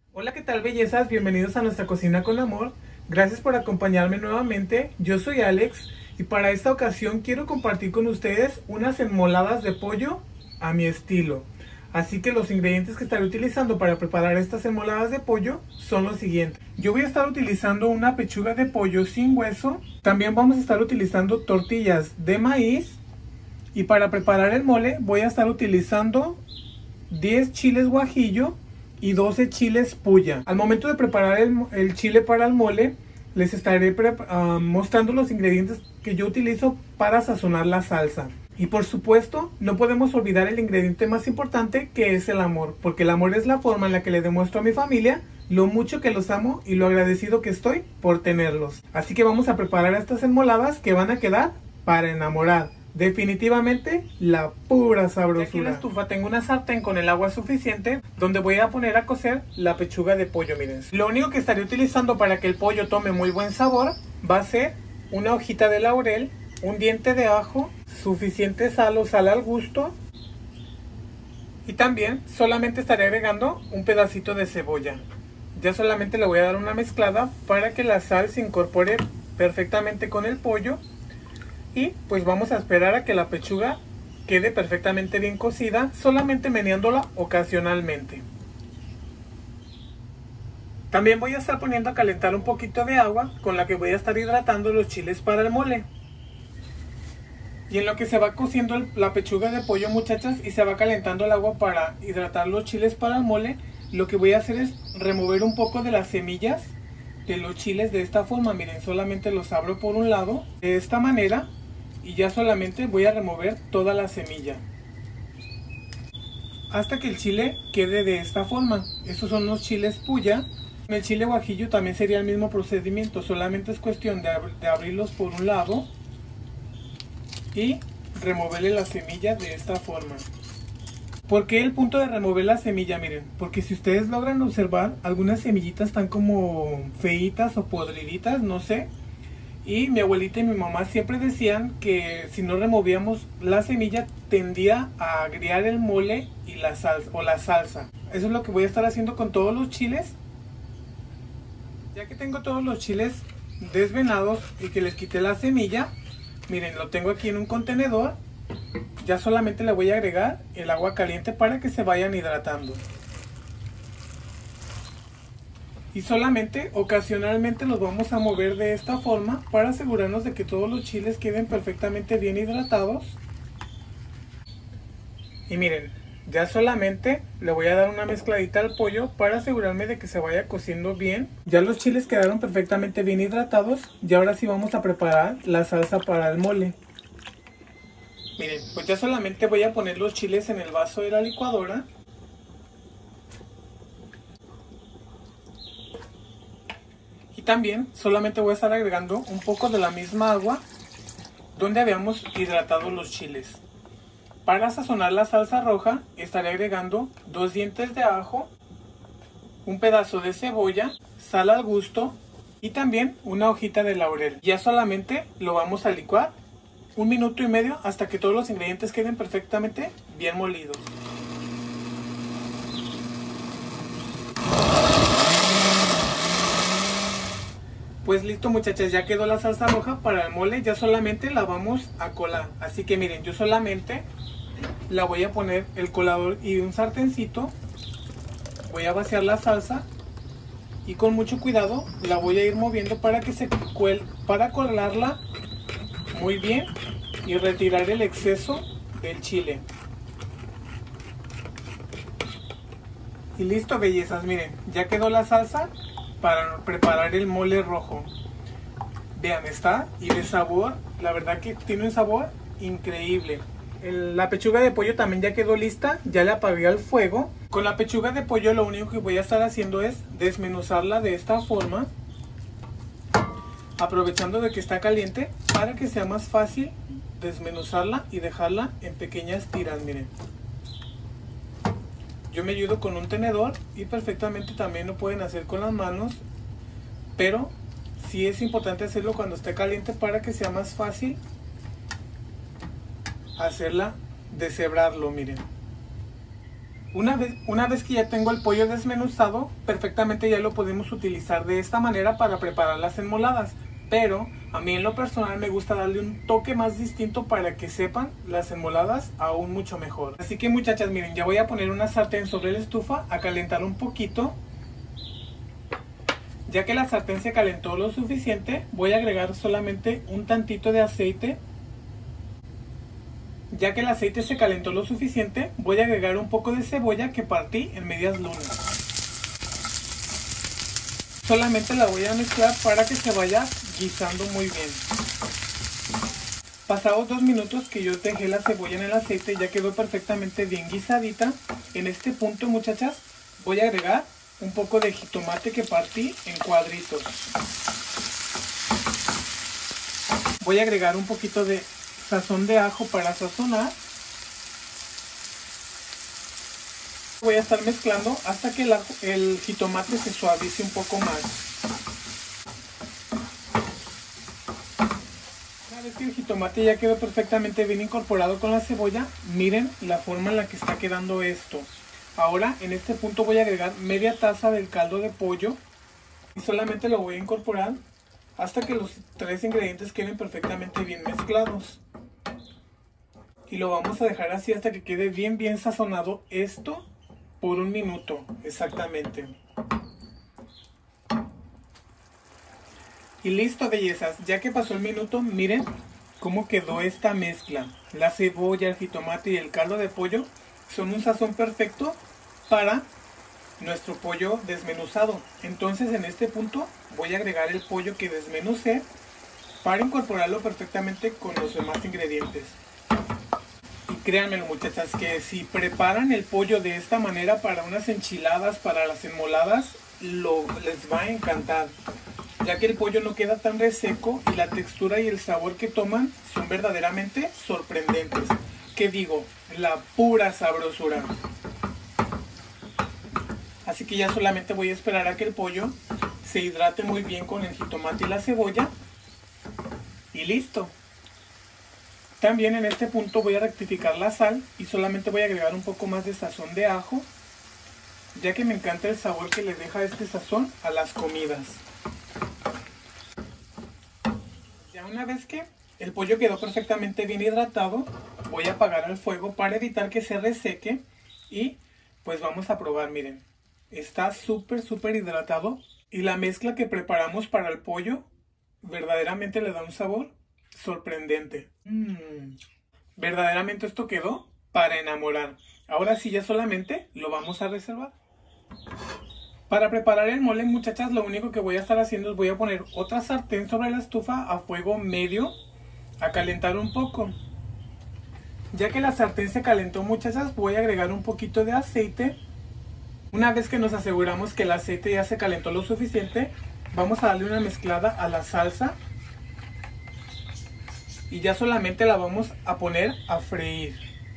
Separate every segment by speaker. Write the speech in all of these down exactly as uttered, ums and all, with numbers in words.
Speaker 1: Hola, ¿qué tal, bellezas? Bienvenidos a nuestra cocina con amor. Gracias por acompañarme nuevamente. Yo soy Alex y para esta ocasión quiero compartir con ustedes unas enmoladas de pollo a mi estilo. Así que los ingredientes que estaré utilizando para preparar estas enmoladas de pollo son los siguientes. Yo voy a estar utilizando una pechuga de pollo sin hueso. También vamos a estar utilizando tortillas de maíz. Y para preparar el mole voy a estar utilizando diez chiles guajillo y doce chiles puya. Al momento de preparar el, el chile para el mole, les estaré uh, mostrando los ingredientes que yo utilizo para sazonar la salsa. Y por supuesto, no podemos olvidar el ingrediente más importante, que es el amor, porque el amor es la forma en la que le demuestro a mi familia lo mucho que los amo y lo agradecido que estoy por tenerlos. Así que vamos a preparar estas enmoladas que van a quedar para enamorar. Definitivamente la pura sabrosura. Aquí en la estufa tengo una sartén con el agua suficiente donde voy a poner a cocer la pechuga de pollo. Miren, lo único que estaré utilizando para que el pollo tome muy buen sabor va a ser una hojita de laurel, un diente de ajo, suficiente sal o sal al gusto, y también solamente estaré agregando un pedacito de cebolla. Ya solamente le voy a dar una mezclada para que la sal se incorpore perfectamente con el pollo. Y pues vamos a esperar a que la pechuga quede perfectamente bien cocida, solamente meneándola ocasionalmente. También voy a estar poniendo a calentar un poquito de agua con la que voy a estar hidratando los chiles para el mole. Y en lo que se va cociendo el, la pechuga de pollo, muchachas, y se va calentando el agua para hidratar los chiles para el mole, lo que voy a hacer es remover un poco de las semillas de los chiles de esta forma. Miren, solamente los abro por un lado de esta manera y ya solamente voy a remover toda la semilla hasta que el chile quede de esta forma. Estos son los chiles puya. El chile guajillo también sería el mismo procedimiento, solamente es cuestión de, ab de abrirlos por un lado y removerle la semilla de esta forma. ¿Por qué el punto de remover la semilla? Miren, porque si ustedes logran observar, algunas semillitas están como feitas o podriditas, no sé. Y mi abuelita y mi mamá siempre decían que si no removíamos la semilla tendía a agriar el mole y la salsa, o la salsa. Eso es lo que voy a estar haciendo con todos los chiles. Ya que tengo todos los chiles desvenados y que les quité la semilla, miren, lo tengo aquí en un contenedor. Ya solamente le voy a agregar el agua caliente para que se vayan hidratando. Y solamente ocasionalmente los vamos a mover de esta forma para asegurarnos de que todos los chiles queden perfectamente bien hidratados. Y miren, ya solamente le voy a dar una mezcladita al pollo para asegurarme de que se vaya cociendo bien. Ya los chiles quedaron perfectamente bien hidratados y ahora sí vamos a preparar la salsa para el mole. Miren, pues ya solamente voy a poner los chiles en el vaso de la licuadora. Y también solamente voy a estar agregando un poco de la misma agua donde habíamos hidratado los chiles. Para sazonar la salsa roja estaré agregando dos dientes de ajo, un pedazo de cebolla, sal al gusto y también una hojita de laurel. Ya solamente lo vamos a licuar un minuto y medio hasta que todos los ingredientes queden perfectamente bien molidos. Pues listo, muchachas, ya quedó la salsa roja para el mole. Ya solamente la vamos a colar. Así que miren, yo solamente la voy a poner el colador y un sartencito. Voy a vaciar la salsa y con mucho cuidado la voy a ir moviendo para que se cuele, para colarla muy bien y retirar el exceso del chile. Y listo, bellezas, miren, ya quedó la salsa para preparar el mole rojo. Vean, está y de sabor, la verdad que tiene un sabor increíble. El, la pechuga de pollo también ya quedó lista, ya le apagué al fuego. Con la pechuga de pollo lo único que voy a estar haciendo es desmenuzarla de esta forma, aprovechando de que está caliente para que sea más fácil desmenuzarla y dejarla en pequeñas tiras. Miren, yo me ayudo con un tenedor y perfectamente también lo pueden hacer con las manos, pero sí es importante hacerlo cuando esté caliente para que sea más fácil hacerla, deshebrarlo. Miren, Una vez, una vez que ya tengo el pollo desmenuzado, perfectamente ya lo podemos utilizar de esta manera para preparar las enmoladas. Pero a mí en lo personal me gusta darle un toque más distinto para que sepan las enmoladas aún mucho mejor. Así que muchachas, miren, ya voy a poner una sartén sobre la estufa a calentar un poquito. Ya que la sartén se calentó lo suficiente, voy a agregar solamente un tantito de aceite. Ya que el aceite se calentó lo suficiente, voy a agregar un poco de cebolla que partí en medias lunas. Solamente la voy a mezclar para que se vaya guisando muy bien. Pasados dos minutos que yo dejé la cebolla en el aceite, ya quedó perfectamente bien guisadita. En este punto, muchachas, voy a agregar un poco de jitomate que partí en cuadritos. Voy a agregar un poquito de sazón de ajo para sazonar. Voy a estar mezclando hasta que el, ajo, el jitomate se suavice un poco más. Una vez que el jitomate ya quedó perfectamente bien incorporado con la cebolla, miren la forma en la que está quedando esto. Ahora en este punto voy a agregar media taza del caldo de pollo y solamente lo voy a incorporar hasta que los tres ingredientes queden perfectamente bien mezclados. Y lo vamos a dejar así hasta que quede bien bien sazonado esto por un minuto exactamente. Y listo, bellezas, ya que pasó el minuto, miren cómo quedó esta mezcla. La cebolla, el jitomate y el caldo de pollo son un sazón perfecto para nuestro pollo desmenuzado. Entonces en este punto voy a agregar el pollo que desmenucé para incorporarlo perfectamente con los demás ingredientes. Y créanme, muchachas, que si preparan el pollo de esta manera para unas enchiladas, para las enmoladas, lo, les va a encantar, ya que el pollo no queda tan reseco y la textura y el sabor que toman son verdaderamente sorprendentes. ¿Qué digo? La pura sabrosura. Así que ya solamente voy a esperar a que el pollo se hidrate muy bien con el jitomate y la cebolla. Y listo. También en este punto voy a rectificar la sal y solamente voy a agregar un poco más de sazón de ajo, ya que me encanta el sabor que le deja este sazón a las comidas. Ya una vez que el pollo quedó perfectamente bien hidratado, voy a apagar el fuego para evitar que se reseque y pues vamos a probar. Miren, está súper súper hidratado y la mezcla que preparamos para el pollo verdaderamente le da un sabor sorprendente. Mm, verdaderamente esto quedó para enamorar. Ahora sí, ya solamente lo vamos a reservar. Para preparar el mole, muchachas, lo único que voy a estar haciendo es voy a poner otra sartén sobre la estufa a fuego medio a calentar un poco. Ya que la sartén se calentó, muchachas, voy a agregar un poquito de aceite. Una vez que nos aseguramos que el aceite ya se calentó lo suficiente, vamos a darle una mezclada a la salsa y ya solamente la vamos a poner a freír.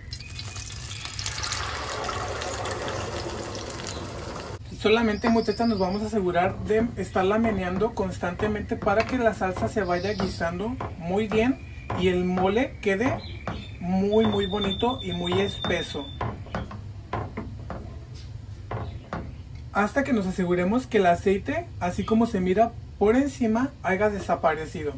Speaker 1: Solamente, muchachas, nos vamos a asegurar de estarla meneando constantemente para que la salsa se vaya guisando muy bien y el mole quede muy muy bonito y muy espeso. Hasta que nos aseguremos que el aceite, así como se mira por encima, haya desaparecido.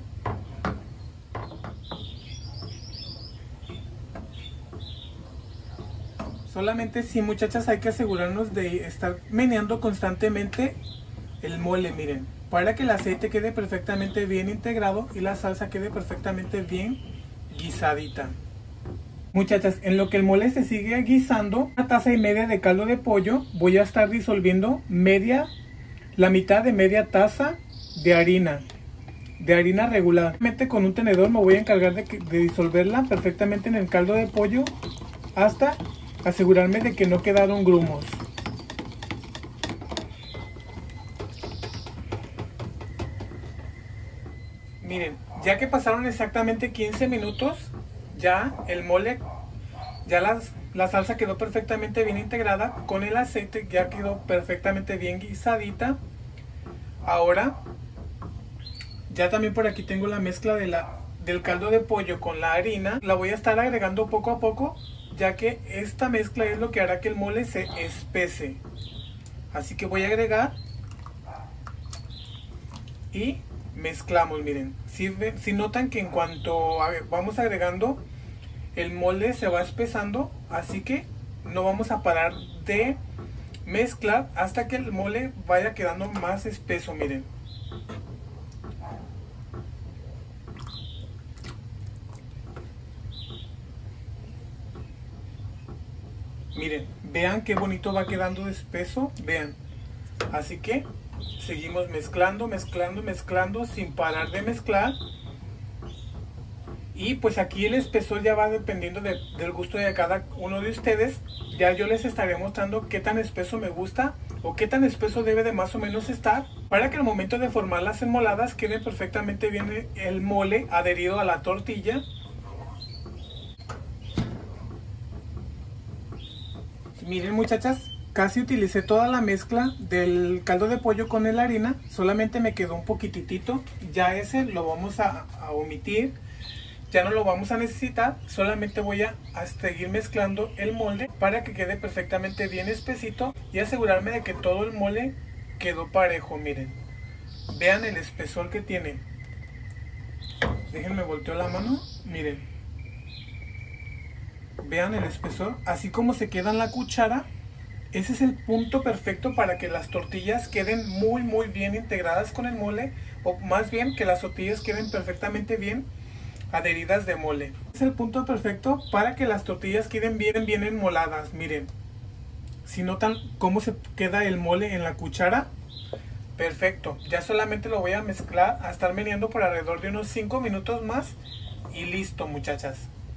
Speaker 1: Solamente sí, muchachas, hay que asegurarnos de estar meneando constantemente el mole, miren, para que el aceite quede perfectamente bien integrado y la salsa quede perfectamente bien guisadita. Muchachas, en lo que el mole se sigue guisando, una taza y media de caldo de pollo, voy a estar disolviendo media, la mitad de media taza de harina, de harina regular. Con un tenedor me voy a encargar de, de disolverla perfectamente en el caldo de pollo hasta asegurarme de que no quedaron grumos. Miren, ya que pasaron exactamente quince minutos, ya el mole, ya las, la salsa quedó perfectamente bien integrada con el aceite, ya quedó perfectamente bien guisadita. Ahora, ya también por aquí tengo la mezcla de la, del caldo de pollo con la harina. La voy a estar agregando poco a poco ya que esta mezcla es lo que hará que el mole se espese. Así que voy a agregar y mezclamos. Miren, si, si notan que en cuanto vamos agregando, el mole se va espesando, así que no vamos a parar de mezclar hasta que el mole vaya quedando más espeso. Miren, miren, vean qué bonito va quedando de espeso, vean. Así que seguimos mezclando, mezclando, mezclando sin parar de mezclar. Y pues aquí el espesor ya va dependiendo de, del gusto de cada uno de ustedes. Ya yo les estaré mostrando qué tan espeso me gusta o qué tan espeso debe de más o menos estar, para que al momento de formar las enmoladas quede perfectamente bien el mole adherido a la tortilla. Miren, muchachas, casi utilicé toda la mezcla del caldo de pollo con la harina, solamente me quedó un poquitito. Ya ese lo vamos a, a omitir, ya no lo vamos a necesitar. Solamente voy a, a seguir mezclando el molde para que quede perfectamente bien espesito y asegurarme de que todo el mole quedó parejo. Miren, vean el espesor que tiene. Déjenme volteo la mano, miren. Vean el espesor, así como se queda en la cuchara. Ese es el punto perfecto para que las tortillas queden muy muy bien integradas con el mole, o más bien que las tortillas queden perfectamente bien adheridas de mole. Es el punto perfecto para que las tortillas queden bien bien enmoladas. Miren, si notan cómo se queda el mole en la cuchara, perfecto. Ya solamente lo voy a mezclar, a estar meneando por alrededor de unos cinco minutos más y listo, muchachas.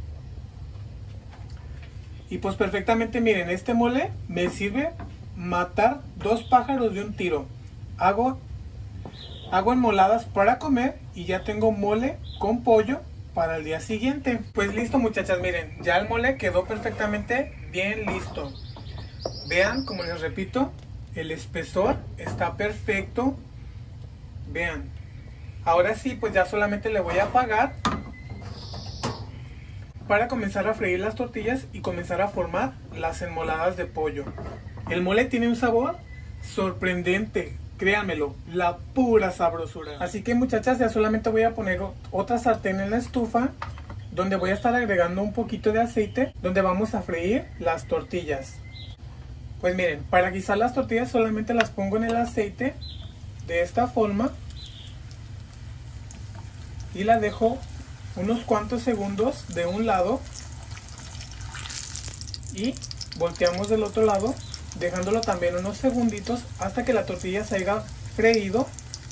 Speaker 1: Y pues perfectamente, miren, este mole me sirve matar dos pájaros de un tiro. Hago, hago enmoladas para comer y ya tengo mole con pollo para el día siguiente. Pues listo, muchachas, miren, ya el mole quedó perfectamente bien listo. Vean, como les repito, el espesor está perfecto. Vean. Ahora sí, pues ya solamente le voy a apagar para comenzar a freír las tortillas y comenzar a formar las enmoladas de pollo. El mole tiene un sabor sorprendente, créanmelo, la pura sabrosura. Así que, muchachas, ya solamente voy a poner otra sartén en la estufa, donde voy a estar agregando un poquito de aceite, donde vamos a freír las tortillas. Pues miren, para guisar las tortillas solamente las pongo en el aceite de esta forma y la dejo unos cuantos segundos de un lado y volteamos del otro lado, dejándolo también unos segunditos hasta que la tortilla se haya freído.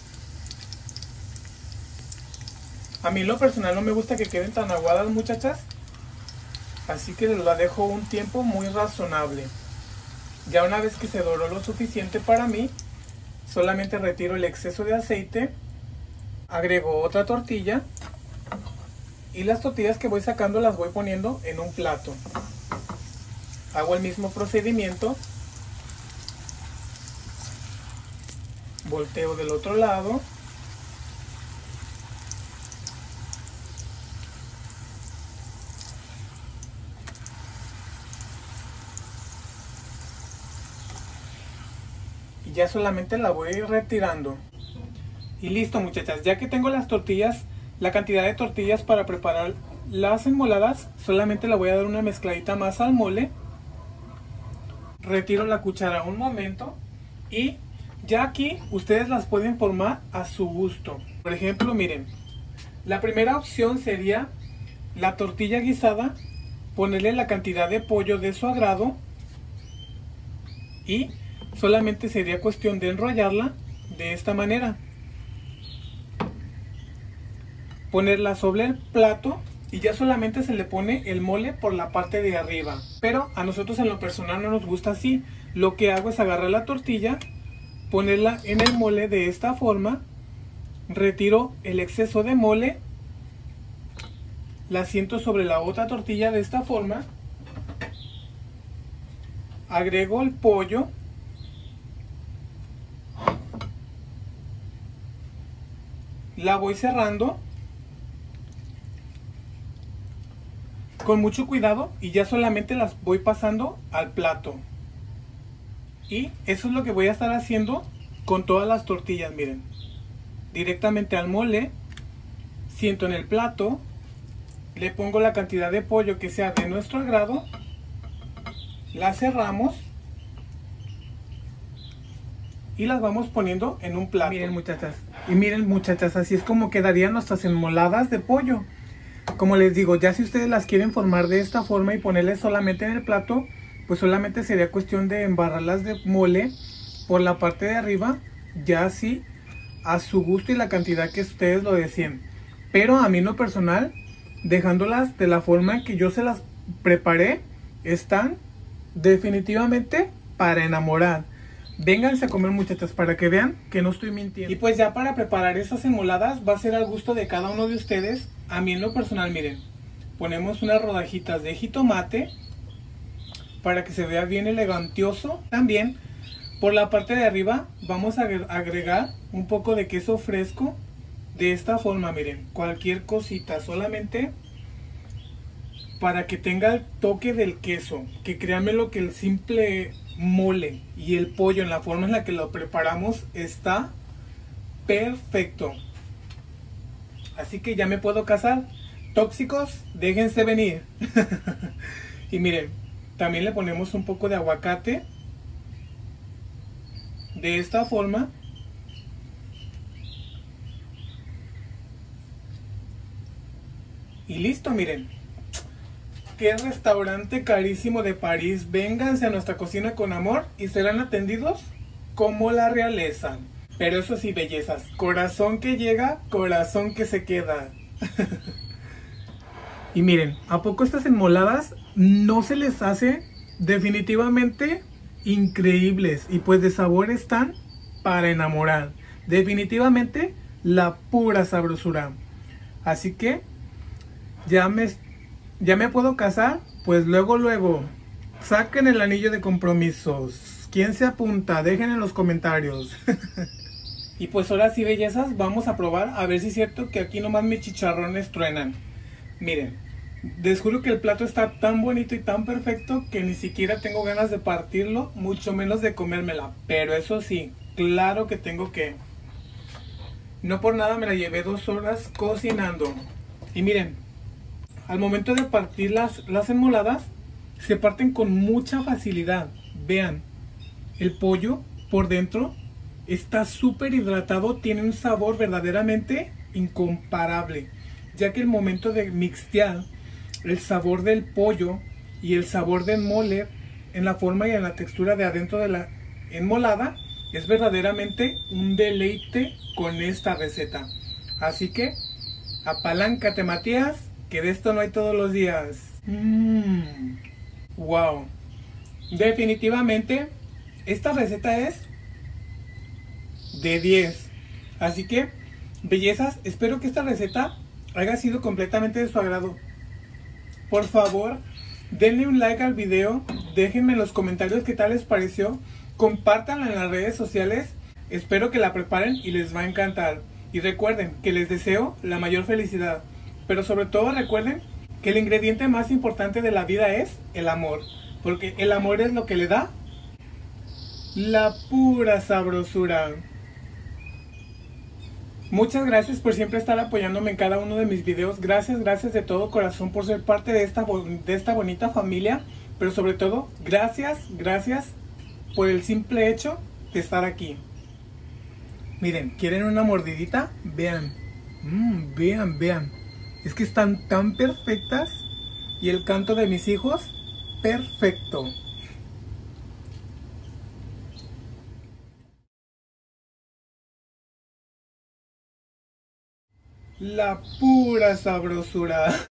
Speaker 1: A mí en lo personal no me gusta que queden tan aguadas, muchachas, así que la dejo un tiempo muy razonable. Ya una vez que se doró lo suficiente para mí, solamente retiro el exceso de aceite, agrego otra tortilla y las tortillas que voy sacando las voy poniendo en un plato. Hago el mismo procedimiento. Volteo del otro lado. Y ya solamente la voy retirando. Y listo, muchachas, ya que tengo las tortillas, la cantidad de tortillas para preparar las enmoladas, solamente la voy a dar una mezcladita más al mole. Retiro la cuchara un momento y ya aquí ustedes las pueden formar a su gusto. Por ejemplo, miren, la primera opción sería la tortilla guisada, ponerle la cantidad de pollo de su agrado y solamente sería cuestión de enrollarla de esta manera. Ponerla sobre el plato y ya solamente se le pone el mole por la parte de arriba. Pero a nosotros en lo personal no nos gusta así. Lo que hago es agarrar la tortilla, ponerla en el mole de esta forma, retiro el exceso de mole, la siento sobre la otra tortilla de esta forma, agrego el pollo, la voy cerrando con mucho cuidado y ya solamente las voy pasando al plato. Y eso es lo que voy a estar haciendo con todas las tortillas, miren. Directamente al mole, siento en el plato, le pongo la cantidad de pollo que sea de nuestro agrado, la cerramos y las vamos poniendo en un plato. Miren muchachas, y miren muchachas, así es como quedarían nuestras enmoladas de pollo. Como les digo, ya si ustedes las quieren formar de esta forma y ponerles solamente en el plato, pues solamente sería cuestión de embarrarlas de mole por la parte de arriba, ya así a su gusto y la cantidad que ustedes lo deseen. Pero a mí en lo personal, dejándolas de la forma que yo se las preparé, están definitivamente para enamorar. Vénganse a comer muchachas para que vean que no estoy mintiendo. Y pues ya para preparar estas enmoladas va a ser al gusto de cada uno de ustedes. A mí en lo personal, miren, ponemos unas rodajitas de jitomate para que se vea bien elegantioso. También por la parte de arriba vamos a agregar un poco de queso fresco. De esta forma, miren, cualquier cosita, solamente para que tenga el toque del queso. Que créanme lo que el simple mole y el pollo en la forma en la que lo preparamos está perfecto. Así que ya me puedo casar. Tóxicos, déjense venir. Y miren, también le ponemos un poco de aguacate. De esta forma. Y listo, miren. Qué restaurante carísimo de París. Vénganse a nuestra cocina con amor y serán atendidos como la realeza. Pero eso sí, bellezas, corazón que llega, corazón que se queda. Y miren, ¿a poco estas enmoladas no se les hace definitivamente increíbles? Y pues de sabor están para enamorar. Definitivamente la pura sabrosura. Así que ya me, ya me puedo casar. Pues luego, luego, saquen el anillo de compromisos. ¿Quién se apunta? Dejen en los comentarios. Y pues ahora sí, bellezas, vamos a probar a ver si es cierto que aquí nomás mis chicharrones truenan. Miren, les juro que el plato está tan bonito y tan perfecto que ni siquiera tengo ganas de partirlo, mucho menos de comérmela. Pero eso sí, claro que tengo que. No por nada me la llevé dos horas cocinando. Y miren, al momento de partir las, las enmoladas, se parten con mucha facilidad. Vean, el pollo por dentro está súper hidratado, tiene un sabor verdaderamente incomparable, ya que el momento de mixtear el sabor del pollo y el sabor del mole en la forma y en la textura de adentro de la enmolada es verdaderamente un deleite con esta receta. Así que apaláncate, Matías, que de esto no hay todos los días. Mmm, wow, definitivamente esta receta es de diez. Así que, bellezas, espero que esta receta haya sido completamente de su agrado. Por favor, denle un like al video, déjenme en los comentarios qué tal les pareció, compártanla en las redes sociales. Espero que la preparen y les va a encantar. Y recuerden que les deseo la mayor felicidad, pero sobre todo recuerden que el ingrediente más importante de la vida es el amor, porque el amor es lo que le da la pura sabrosura. Muchas gracias por siempre estar apoyándome en cada uno de mis videos. Gracias, gracias de todo corazón por ser parte de esta, de esta bonita familia. Pero sobre todo, gracias, gracias por el simple hecho de estar aquí. Miren, ¿quieren una mordidita? Vean, mm, vean, vean. Es que están tan perfectas. Y el canto de mis hijos, perfecto. La pura sabrosura.